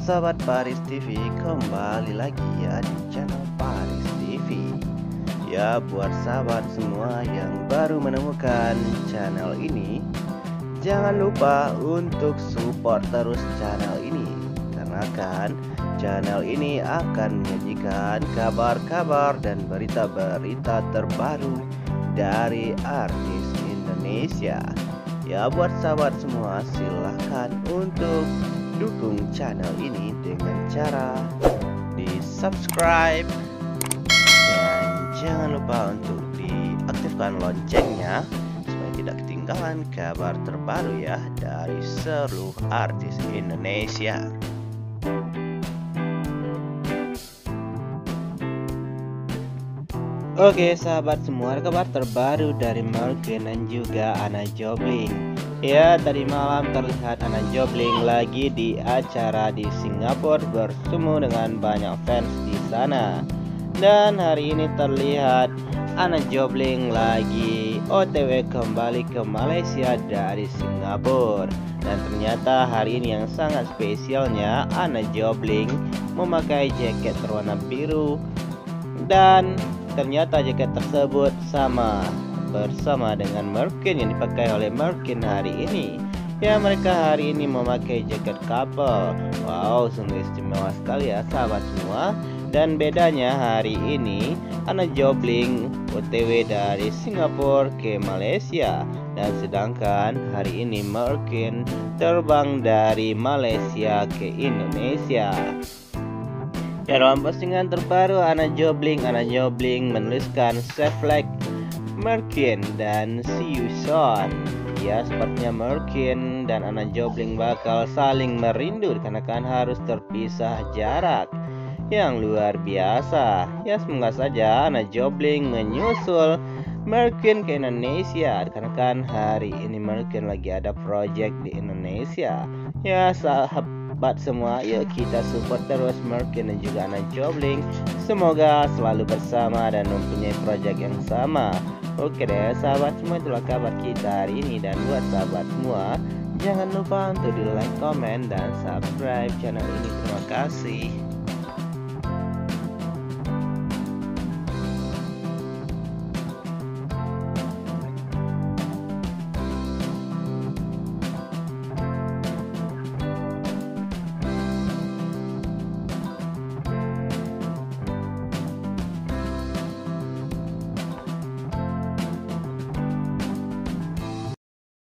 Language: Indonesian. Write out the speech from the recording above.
sahabat Paris TV, kembali lagi ya di channel Paris TV. Ya, buat sahabat semua yang baru menemukan channel ini, jangan lupa untuk support terus channel ini, karena kan channel ini akan menyajikan kabar-kabar dan berita-berita terbaru dari artis Indonesia. Ya, buat sahabat semua, silahkan untuk dukung channel ini dengan cara di subscribe dan jangan lupa untuk diaktifkan loncengnya supaya tidak ketinggalan kabar terbaru ya dari seluruh artis Indonesia. Oke sahabat semua, kabar terbaru dari Morgan dan juga Anna Jobling. Ya, tadi malam terlihat Anna Jobling lagi di acara di Singapura bersemu dengan banyak fans di sana. Dan hari ini terlihat Anna Jobling lagi OTW kembali ke Malaysia dari Singapura. Dan ternyata hari ini yang sangat spesialnya, Anna Jobling memakai jaket berwarna biru. Dan ternyata jaket tersebut bersama dengan Morgan yang dipakai oleh Morgan hari ini. Ya, mereka hari ini memakai jaket couple. Wow, sungguh istimewa sekali ya sahabat semua. Dan bedanya hari ini Anna Jobling OTW dari Singapura ke Malaysia, dan sedangkan hari ini Morgan terbang dari Malaysia ke Indonesia. Ya, dalam postingan terbaru Anna Jobling menuliskan "Safe Flight Morgan dan see you soon." Ya, sepertinya Morgan dan Anna Jobling bakal saling merindu dikarenakan harus terpisah jarak yang luar biasa. Ya, semoga saja Anna Jobling menyusul Morgan ke Indonesia dikarenakan hari ini Morgan lagi ada project di Indonesia. Ya, sahabat semua, yuk kita support terus Morgan dan juga Anna Jobling. Semoga selalu bersama dan mempunyai project yang sama. Oke deh sahabat semua, itulah kabar kita hari ini. Dan buat sahabat semua, jangan lupa untuk di like, komen, dan subscribe channel ini. Terima kasih.